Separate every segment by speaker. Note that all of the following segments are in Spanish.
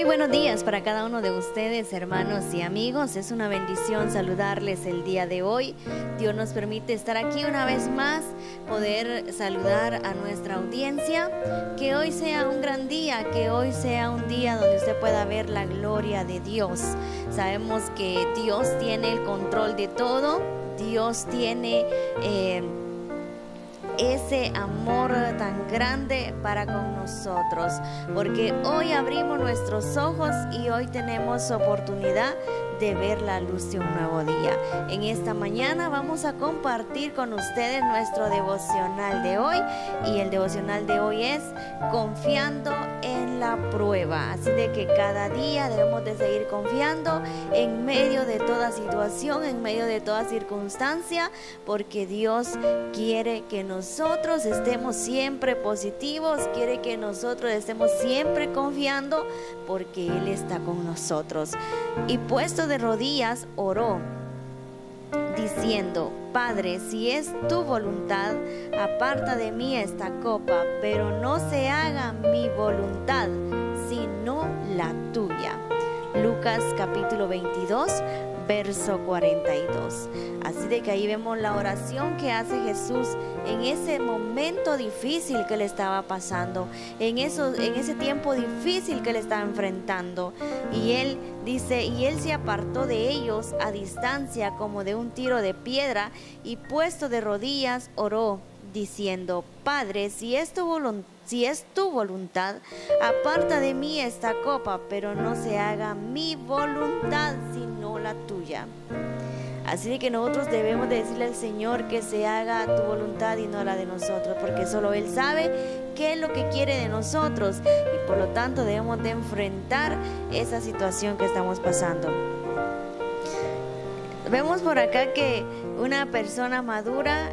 Speaker 1: Muy buenos días para cada uno de ustedes, hermanos y amigos. Es una bendición saludarles el día de hoy. Dios nos permite estar aquí una vez más, poder saludar a nuestra audiencia. Que hoy sea un gran día, que hoy sea un día donde usted pueda ver la gloria de Dios. Sabemos que Dios tiene el control de todo. Dios tiene ese amor tan grande para con nosotros, porque hoy abrimos nuestros ojos y hoy tenemos oportunidad de ver la luz de un nuevo día. En esta mañana vamos a compartir con ustedes nuestro devocional de hoy, y el devocional de hoy es confiando en la prueba. Así de que cada día debemos de seguir confiando en medio de toda situación, en medio de toda circunstancia, porque Dios quiere que nosotros estemos siempre positivos, quiere que nosotros estemos siempre confiando, porque Él está con nosotros. Y puesto de rodillas oró, diciendo: Padre, si es tu voluntad, aparta de mí esta copa, pero no se haga mi voluntad, sino la tuya. Lucas capítulo 22, verso 42. Así de que ahí vemos la oración que hace Jesús en ese momento difícil que le estaba pasando, en ese tiempo difícil que le estaba enfrentando. Y él dice: y él se apartó de ellos a distancia como de un tiro de piedra, y puesto de rodillas oró, diciendo: Padre, si es tu voluntad, aparta de mí esta copa, pero no se haga mi voluntad, sino la tuya. Así de que nosotros debemos de decirle al Señor que se haga tu voluntad y no la de nosotros, porque solo Él sabe qué es lo que quiere de nosotros, y por lo tanto debemos de enfrentar esa situación que estamos pasando. Vemos por acá que una persona madura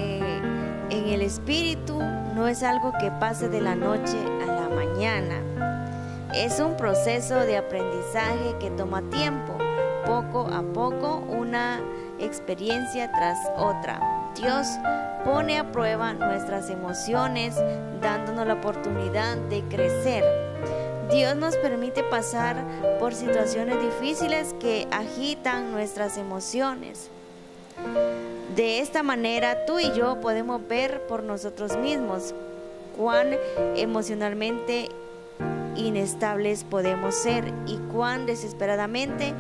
Speaker 1: en el espíritu no es algo que pase de la noche a la mañana. Es un proceso de aprendizaje que toma tiempo, poco a poco, una experiencia tras otra. Dios pone a prueba nuestras emociones, dándonos la oportunidad de crecer. Dios nos permite pasar por situaciones difíciles que agitan nuestras emociones. De esta manera, tú y yo podemos ver por nosotros mismos cuán emocionalmente inestables podemos ser y cuán desesperadamente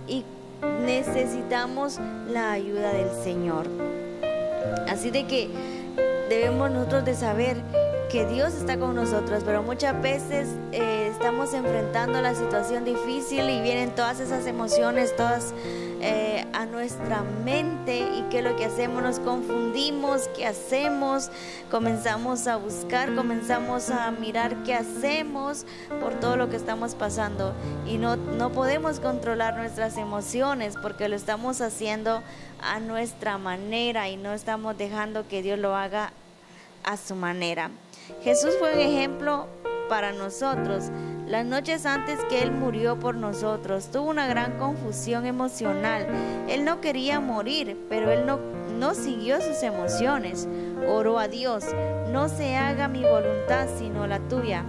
Speaker 1: necesitamos la ayuda del Señor. Así de que debemos nosotros de saber que Dios está con nosotros, pero muchas veces estamos enfrentando la situación difícil y vienen todas esas emociones, todas a nuestra mente, y ¿qué es lo que hacemos? Nos confundimos. ¿Qué hacemos? Comenzamos a buscar, comenzamos a mirar qué hacemos por todo lo que estamos pasando, y no podemos controlar nuestras emociones porque lo estamos haciendo a nuestra manera y no estamos dejando que Dios lo haga a su manera. Jesús fue un ejemplo para nosotros. Las noches antes que Él murió por nosotros, tuvo una gran confusión emocional. Él no quería morir, pero Él no siguió sus emociones. Oró a Dios: no se haga mi voluntad, sino la tuya.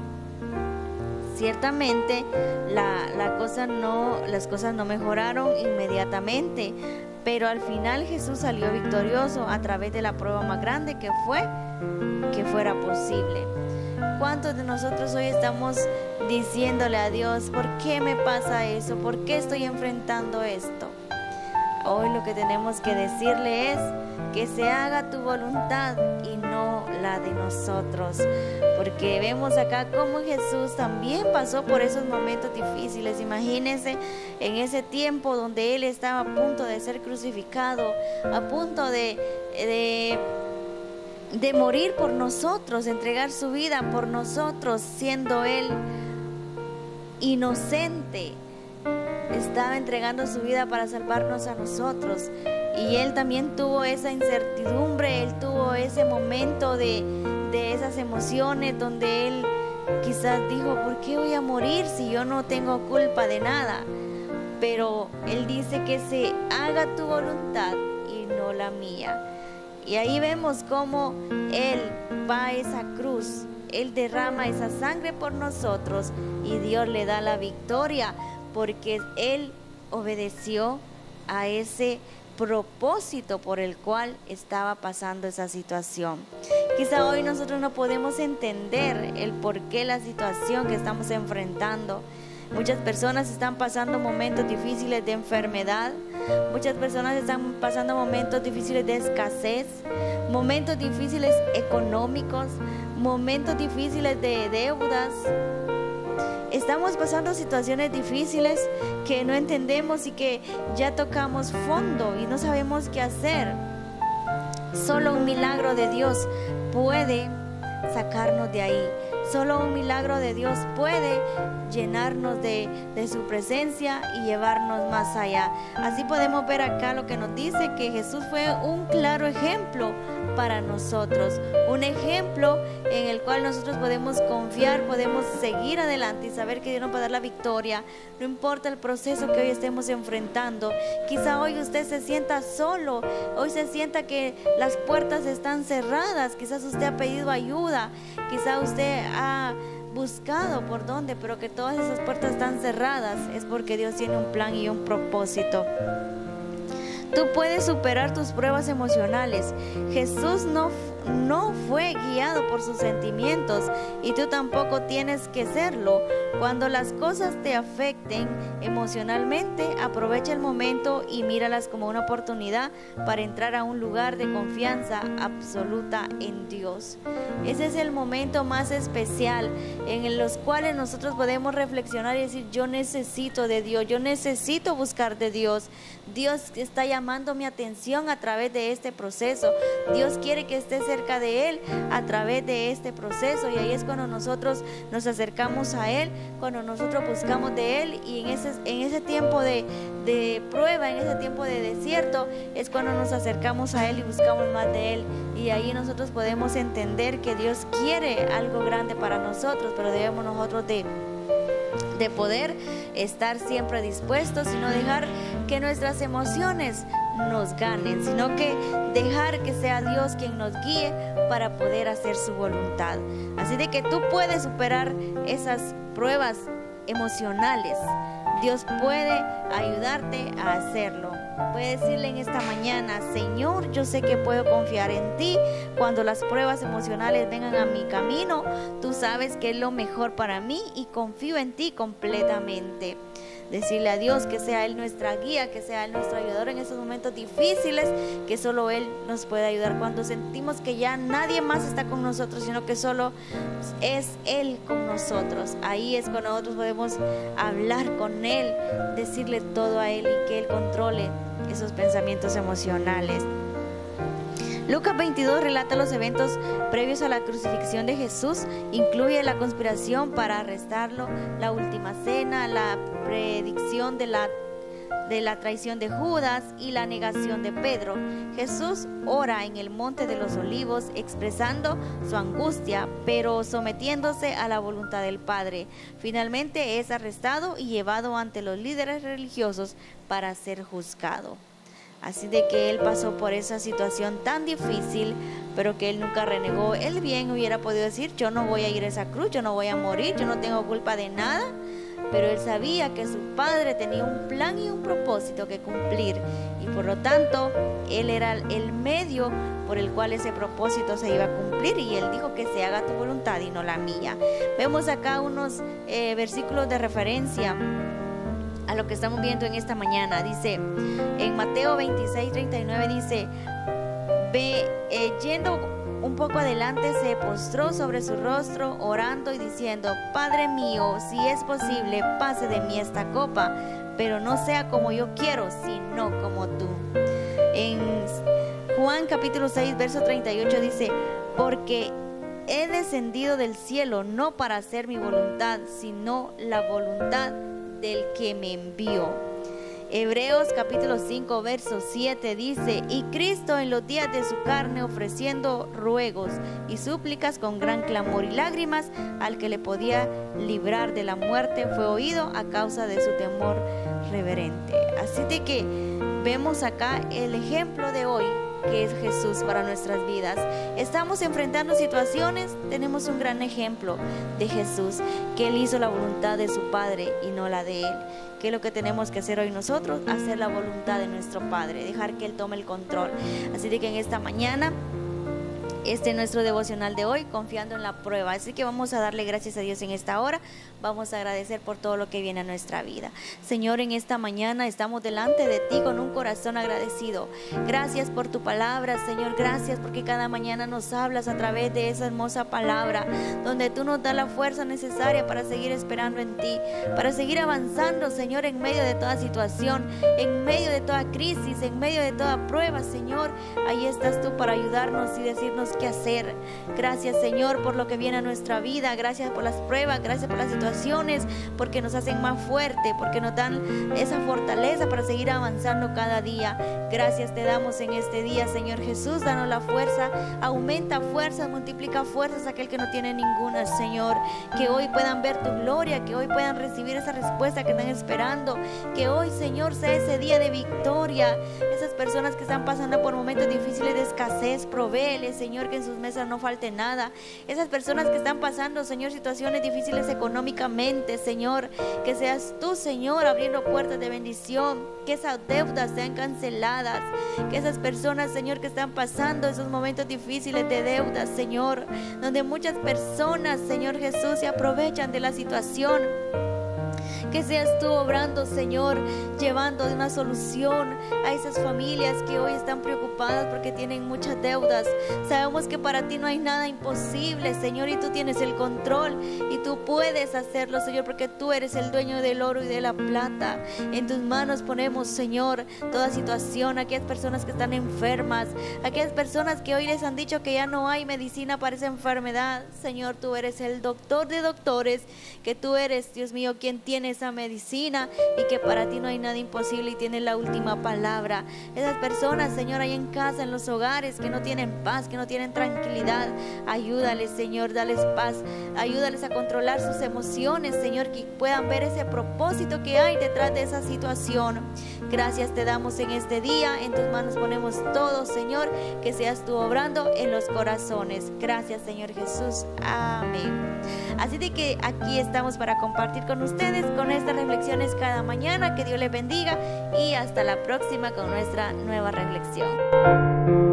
Speaker 1: Ciertamente, las cosas no mejoraron inmediatamente, pero al final Jesús salió victorioso a través de la prueba más grande que fuera posible. ¿Cuántos de nosotros hoy estamos diciéndole a Dios: ¿por qué me pasa eso? ¿Por qué estoy enfrentando esto? Hoy lo que tenemos que decirle es que se haga tu voluntad y no la de nosotros, porque vemos acá cómo Jesús también pasó por esos momentos difíciles. Imagínense en ese tiempo donde Él estaba a punto de ser crucificado, a punto de morir por nosotros, entregar su vida por nosotros, siendo Él inocente. Estaba entregando su vida para salvarnos a nosotros, y Él también tuvo esa incertidumbre, Él tuvo ese momento de esas emociones donde Él quizás dijo: ¿por qué voy a morir si yo no tengo culpa de nada? Pero Él dice que se haga tu voluntad y no la mía. Y ahí vemos cómo Él va a esa cruz, Él derrama esa sangre por nosotros y Dios le da la victoria porque Él obedeció a ese propósito por el cual estaba pasando esa situación. Quizá hoy nosotros no podemos entender el por qué la situación que estamos enfrentando. Muchas personas están pasando momentos difíciles de enfermedad, muchas personas están pasando momentos difíciles de escasez, momentos difíciles económicos, momentos difíciles de deudas. Estamos pasando situaciones difíciles que no entendemos y que ya tocamos fondo y no sabemos qué hacer. Solo un milagro de Dios puede sacarnos de ahí. Solo un milagro de Dios puede llenarnos de su presencia y llevarnos más allá. Así podemos ver acá lo que nos dice, que Jesús fue un claro ejemplo para nosotros, un ejemplo en el cual nosotros podemos confiar, podemos seguir adelante y saber que Dios nos va a dar la victoria, no importa el proceso que hoy estemos enfrentando. Quizá hoy usted se sienta solo, hoy se sienta que las puertas están cerradas, quizás usted ha pedido ayuda, quizá usted ha buscado por dónde, pero que todas esas puertas están cerradas, es porque Dios tiene un plan y un propósito. Tú puedes superar tus pruebas emocionales. Jesús no fue guiado por sus sentimientos y tú tampoco tienes que serlo. Cuando las cosas te afecten emocionalmente, aprovecha el momento y míralas como una oportunidad para entrar a un lugar de confianza absoluta en Dios. Ese es el momento más especial en los cuales nosotros podemos reflexionar y decir: yo necesito de Dios, yo necesito buscar de Dios. Dios está llamando mi atención a través de este proceso. Dios quiere que esté cerca de Él a través de este proceso, y ahí es cuando nosotros nos acercamos a Él, cuando nosotros buscamos de Él, y en ese tiempo de prueba, en ese tiempo de desierto, es cuando nos acercamos a Él y buscamos más de Él, y ahí nosotros podemos entender que Dios quiere algo grande para nosotros, pero debemos nosotros de poder estar siempre dispuestos y no dejar que nuestras emociones nos ganen, sino que dejar que sea Dios quien nos guíe para poder hacer su voluntad. Así de que tú puedes superar esas pruebas emocionales. Dios puede ayudarte a hacerlo. Puedes decirle en esta mañana: Señor, yo sé que puedo confiar en ti. Cuando las pruebas emocionales vengan a mi camino, tú sabes que es lo mejor para mí y confío en ti completamente. Decirle a Dios que sea Él nuestra guía, que sea Él nuestro ayudador en esos momentos difíciles, que solo Él nos puede ayudar. Cuando sentimos que ya nadie más está con nosotros, sino que solo es Él con nosotros, ahí es cuando nosotros podemos hablar con Él, decirle todo a Él y que Él controle esos pensamientos emocionales. Lucas 22 relata los eventos previos a la crucifixión de Jesús, incluye la conspiración para arrestarlo, la última cena, la predicción de la traición de Judas y la negación de Pedro. Jesús ora en el Monte de los Olivos expresando su angustia, pero sometiéndose a la voluntad del Padre. Finalmente es arrestado y llevado ante los líderes religiosos para ser juzgado. Así de que Él pasó por esa situación tan difícil, pero que Él nunca renegó. Él bien hubiera podido decir: yo no voy a ir a esa cruz, yo no voy a morir, yo no tengo culpa de nada. Pero Él sabía que su Padre tenía un plan y un propósito que cumplir, y por lo tanto Él era el medio por el cual ese propósito se iba a cumplir, y Él dijo que se haga tu voluntad y no la mía. Vemos acá unos versículos de referencia a lo que estamos viendo en esta mañana. Dice en Mateo 26:39, dice: yendo un poco adelante, se postró sobre su rostro, orando y diciendo: Padre mío, si es posible, pase de mí esta copa, pero no sea como yo quiero, sino como tú. En Juan capítulo 6, verso 38 dice: porque he descendido del cielo no para hacer mi voluntad, sino la voluntad del que me envió. Hebreos capítulo 5 verso 7 dice: y Cristo en los días de su carne, ofreciendo ruegos y súplicas con gran clamor y lágrimas al que le podía librar de la muerte, fue oído a causa de su temor reverente. Así de que vemos acá el ejemplo de hoy que es Jesús para nuestras vidas. Estamos enfrentando situaciones, tenemos un gran ejemplo de Jesús, que Él hizo la voluntad de su Padre y no la de Él. ¿Qué es lo que tenemos que hacer hoy nosotros? Hacer la voluntad de nuestro Padre, dejar que Él tome el control. Así de que en esta mañana, este es nuestro devocional de hoy, confiando en la prueba. Así que vamos a darle gracias a Dios en esta hora. Vamos a agradecer por todo lo que viene a nuestra vida. Señor, en esta mañana estamos delante de ti con un corazón agradecido. Gracias por tu palabra, Señor. Gracias porque cada mañana nos hablas a través de esa hermosa palabra, donde tú nos das la fuerza necesaria para seguir esperando en ti, para seguir avanzando, Señor, en medio de toda situación, en medio de toda crisis, en medio de toda prueba, Señor. Ahí estás tú para ayudarnos y decirnos qué hacer. Gracias, Señor, por lo que viene a nuestra vida. Gracias por las pruebas, gracias por las situaciones, porque nos hacen más fuerte, porque nos dan esa fortaleza para seguir avanzando cada día. Gracias te damos en este día, Señor Jesús. Danos la fuerza, aumenta fuerzas, multiplica fuerzas a aquel que no tiene ninguna, Señor. Que hoy puedan ver tu gloria, que hoy puedan recibir esa respuesta que están esperando. Que hoy, Señor, sea ese día de victoria. Esas personas que están pasando por momentos difíciles de escasez, provéeles, Señor, que en sus mesas no falte nada. Esas personas que están pasando, Señor, situaciones difíciles económicamente, Señor, que seas tú, Señor, abriendo puertas de bendición, que esas deudas sean canceladas, que esas personas, Señor, que están pasando esos momentos difíciles de deudas, Señor, donde muchas personas, Señor Jesús, se aprovechan de la situación. Que seas tú obrando, Señor, llevando una solución a esas familias que hoy están preocupadas porque tienen muchas deudas. Sabemos que para ti no hay nada imposible, Señor, y tú tienes el control y tú puedes hacerlo, Señor, porque tú eres el dueño del oro y de la plata. En tus manos ponemos, Señor, toda situación, aquellas personas que están enfermas, aquellas personas que hoy les han dicho que ya no hay medicina para esa enfermedad. Señor, tú eres el doctor de doctores, que tú eres, Dios mío, quien tiene esa medicina y que para ti no hay nada imposible y tienes la última palabra. Esas personas, Señor, ahí en casa, en los hogares, que no tienen paz, que no tienen tranquilidad, ayúdales, Señor, dales paz, ayúdales a controlar sus emociones, Señor, que puedan ver ese propósito que hay detrás de esa situación. Gracias te damos en este día, en tus manos ponemos todo, Señor, que seas tú obrando en los corazones. Gracias, Señor Jesús, amén. Así de que aquí estamos para compartir con ustedes con estas reflexiones cada mañana. Que Dios les bendiga y hasta la próxima con nuestra nueva reflexión.